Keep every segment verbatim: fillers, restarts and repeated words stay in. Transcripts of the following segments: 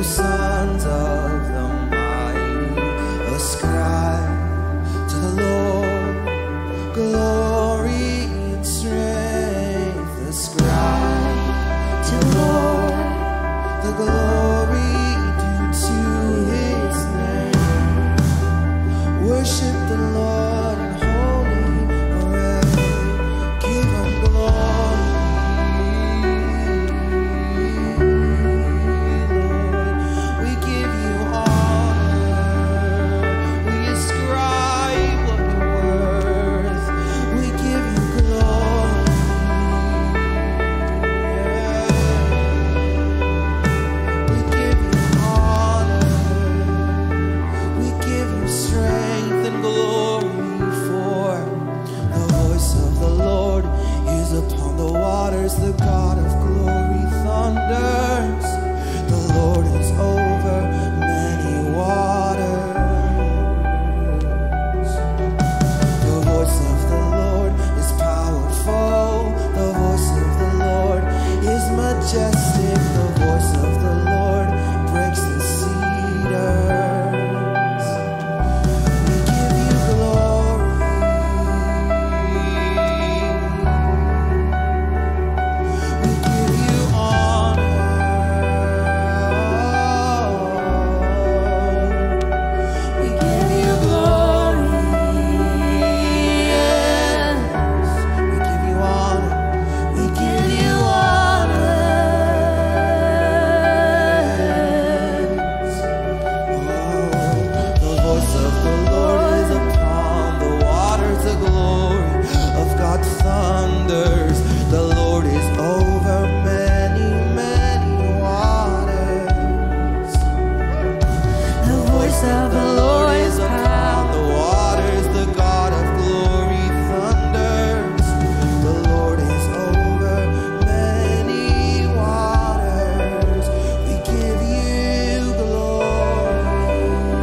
sons of the mighty, ascribe to the Lord glory and strength. Ascribe to the Lord the glory due to his name. Worship the Lord in holy array. Give him glory. The God of glory thunders. The Lord is over many waters. The voice of the Lord is powerful. The voice of the Lord is majestic. The voice of the Lord breaks the cedars. We give you glory. Thunders. The Lord is over many, many waters. The voice of the Lord is upon the waters. The God of glory thunders. The Lord is over many waters. We give you glory.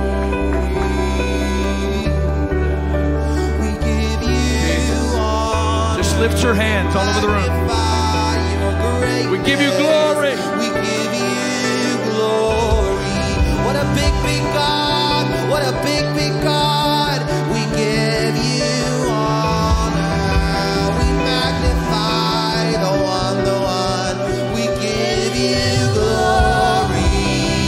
We give you honor. Just lift your hands all over the room. We give you glory. We give you glory. What a big, big God. What a big, big God. We give you honor. We magnify the one, the one. We give you glory.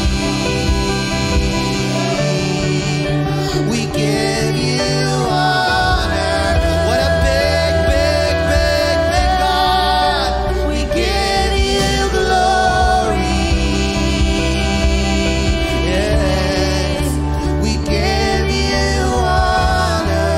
We give you honor. What a big, big, big, big God. We give you glory. Yes, we give you honor.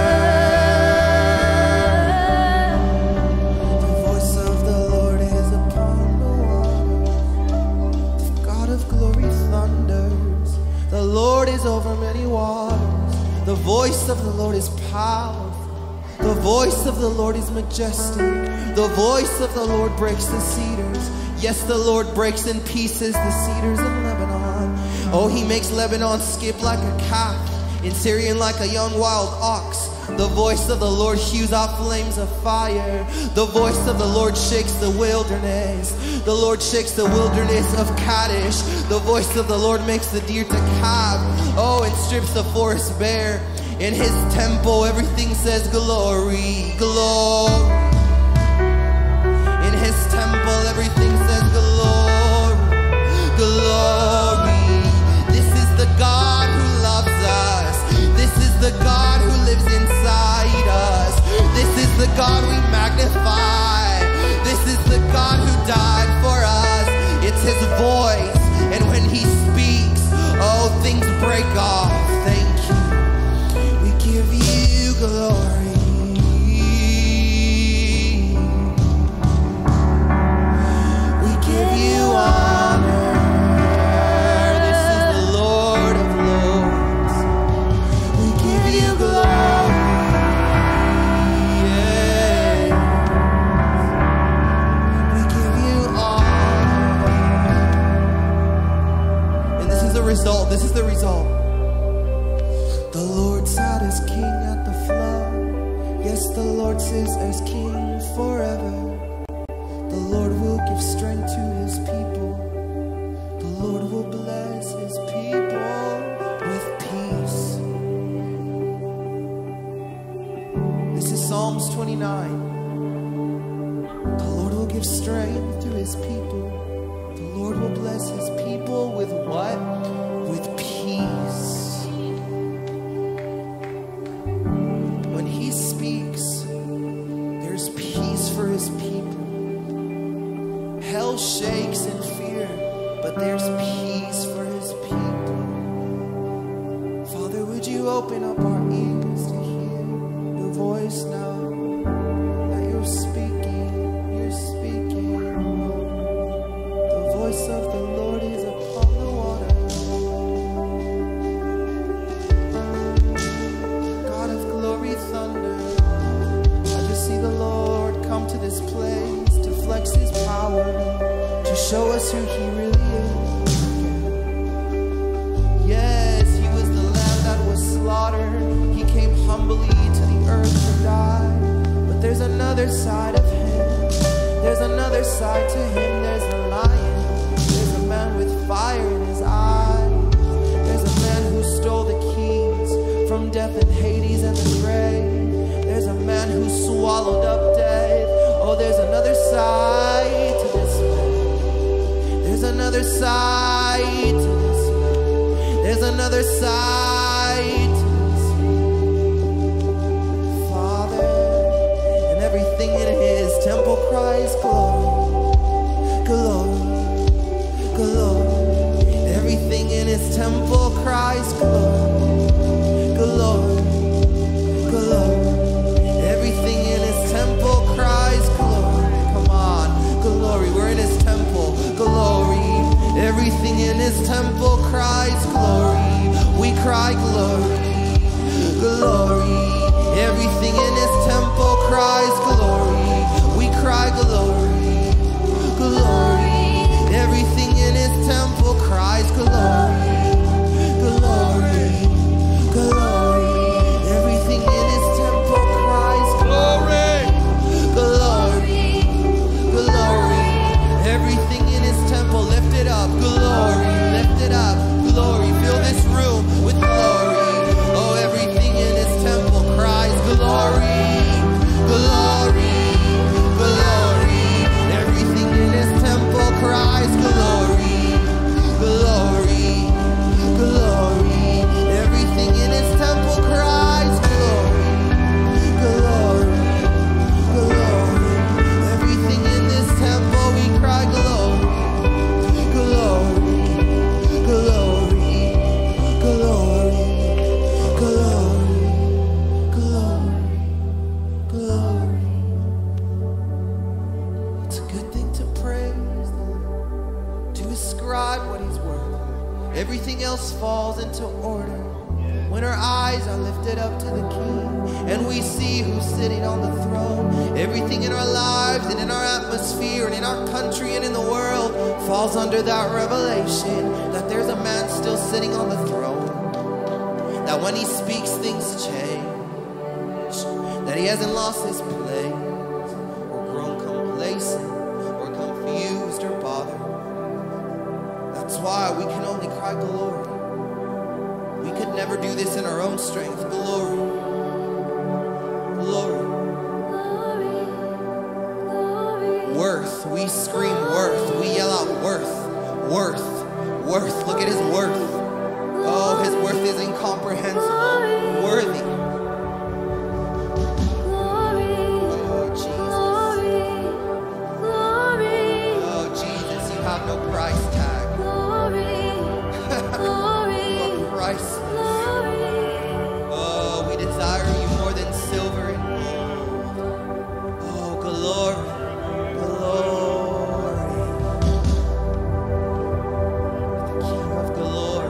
The voice of the Lord is upon the waters. The God of glory thunders. The Lord is over many waters. The voice of the Lord is powerful. The voice of the Lord is majestic. The voice of the Lord breaks the cedars. Yes, the Lord breaks in pieces the cedars of Lebanon. Oh, he makes Lebanon skip like a calf, in Syrian like a young wild ox. The voice of the Lord hews out flames of fire. The voice of the Lord shakes the wilderness. The Lord shakes the wilderness of Kadesh. The voice of the Lord makes the deer to calve. Oh, and strips the forest bare. In his temple everything says glory, glory. In his temple everything says glory, glory. This is the God who loves us. This is the God who lives inside us. This is the God we magnify. This is the God who died for us. It's his voice, and when he speaks, oh, things break off. Thank you. We give you glory. We give you honor. This is the Lord of Lords. We give you glory. Yeah. We give you honor. And this is the result. This is the result. The Lord sat as king at the flood. Yes, the Lord sits as king forever. The Lord will give strength to his people. The Lord will bless Hell shakes in fear, but there's peace for his people. Father, would you open up our ears to hear your voice now that you're speaking, you're speaking. The voice of the Lord is upon the water. God of glory, thunder. I just see the Lord come to this place to flex his power, to show us who he really is. Yes, he was the lamb that was slaughtered. He came humbly to the earth to die. But there's another side of him. There's another side to him. There's a lion. There's a man with fire in his eye. There's a man who stole the keys from death and Hades and the grave. There's a man who swallowed up death. Oh, there's another side to this man. There's another side to this man. There's another side to this man. Father, and everything in his temple cries glory, glory, glory. Everything in his temple cries glory, glory, glory. Everything in his temple cries glory. Come on, glory. We're in his temple, glory. Everything in his temple cries glory. We cry glory, glory. Everything in his temple cries glory. We cry glory, glory. Everything in his temple cries glory, glory, glory. Everything in his temple cries glory, glory, glory. Everything in his temple, lift it up, glory, lift it up, glory. Fill this room with glory. Oh, everything in his temple cries glory, glory, glory. Everything in his temple cries glory, glory, glory. Everything in his temple cries glory, glory, glory. Everything in this temple we cry glory, glory, glory, glory, glory, glory, glory. It's a good thing to praise the Lord, to ascribe what he's worth. Everything else falls into order when our eyes are lifted up to the King and we see who's sitting on the throne. Everything in our lives and in our atmosphere and in our country and in the world falls under that revelation that there's a man still sitting on the throne, that when he speaks things change, that he hasn't lost his place or grown complacent or confused or bothered. That's why we can only cry glory. We could never do this in our own strength. Glory, glory, worth. We scream worth. We yell out worth, worth, worth. Look at his worth. Oh, his worth is incomprehensible. Worthy. Oh, Jesus. Oh, Jesus, you have no price tag. Priceless. Oh, we desire you more than silver and gold. Oh, glory, glory. The King of glory.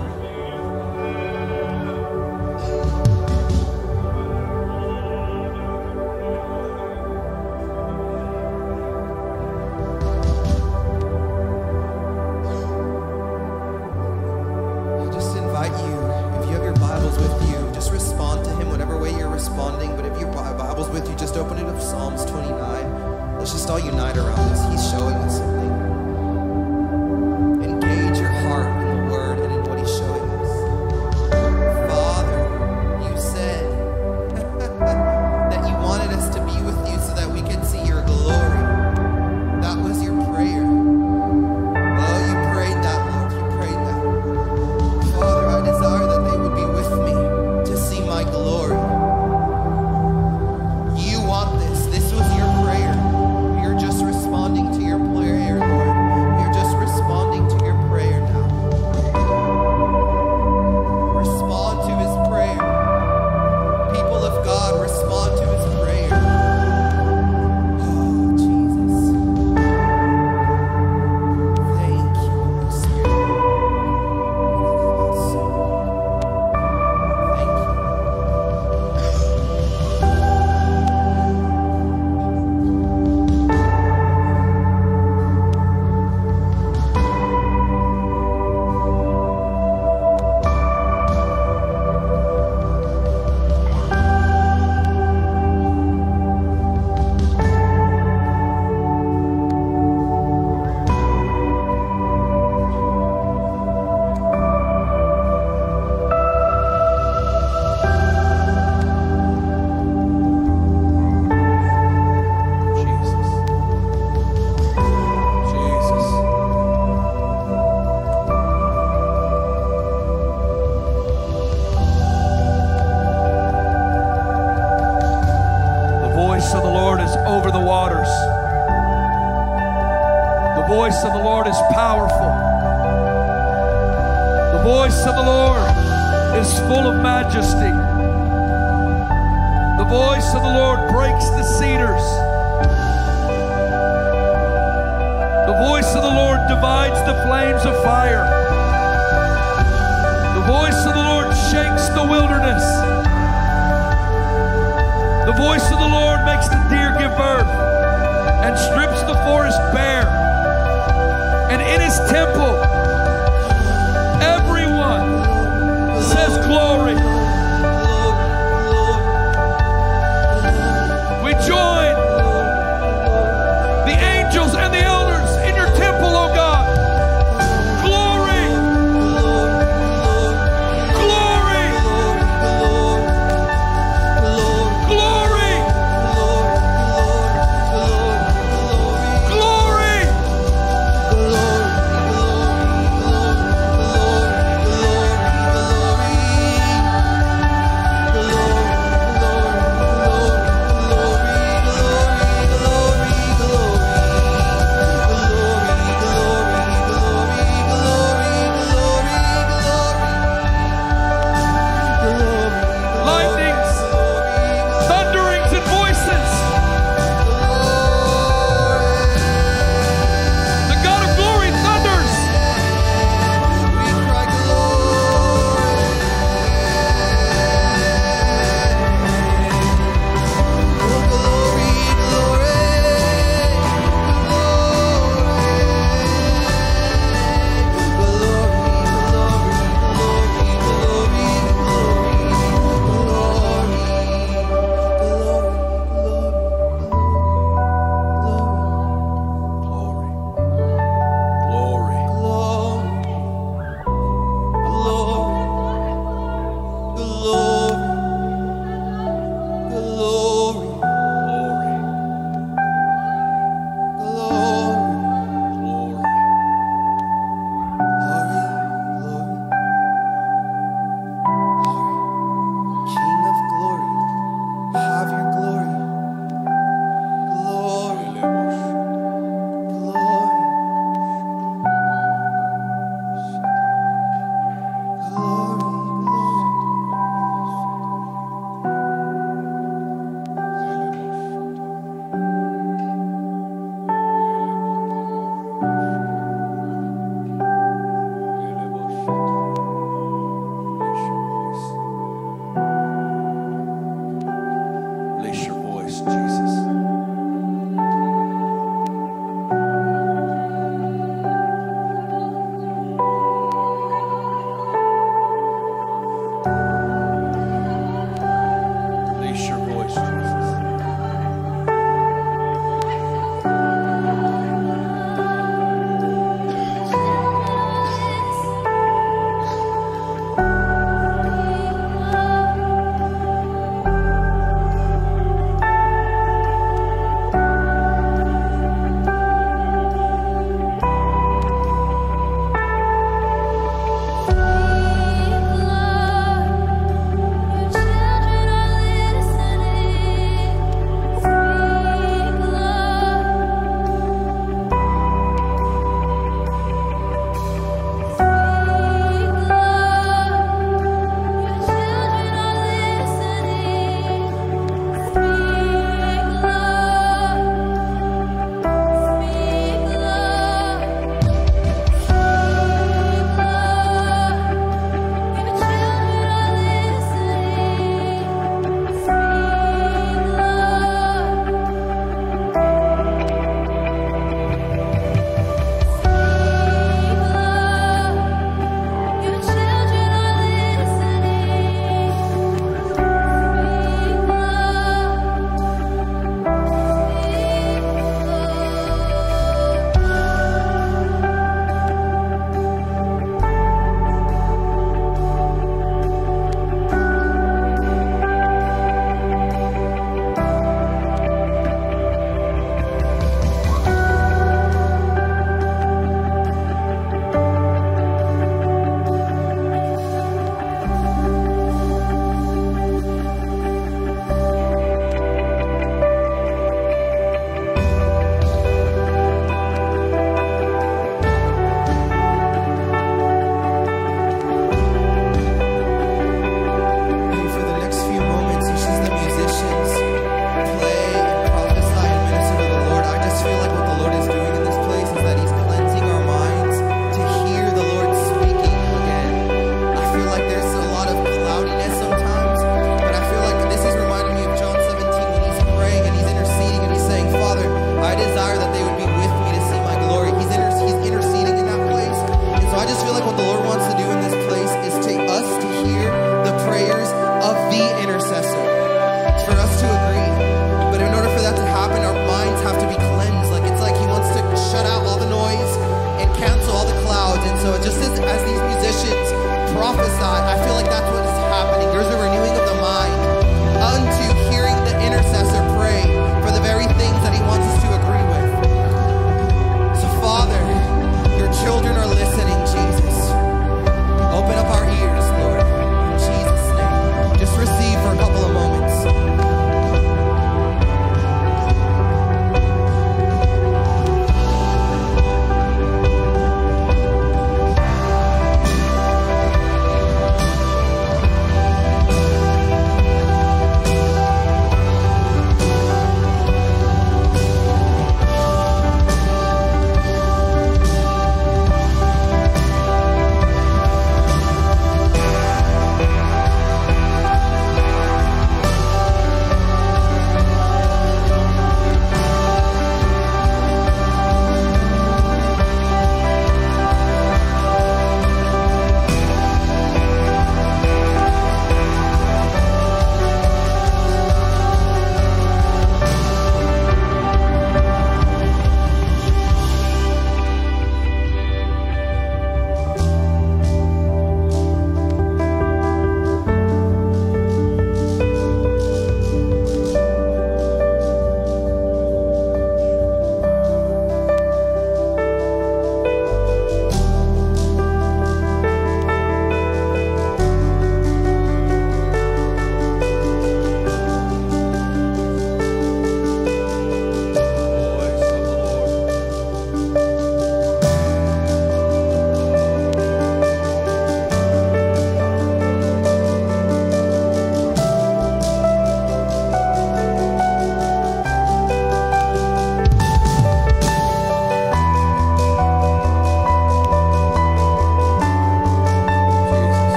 voice of the Lord is powerful. The voice of the Lord is full of majesty. The voice of the Lord breaks the cedars. The voice of the Lord divides the flames of fire. The voice of the Lord shakes the wilderness. The voice of the Lord makes the deer give birth and strips the forest bare. And in his temple, everyone says glory. We join the angels and the elders in your temple, oh God. Glory. Glory. Glory. Glory.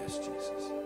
Yes, Jesus.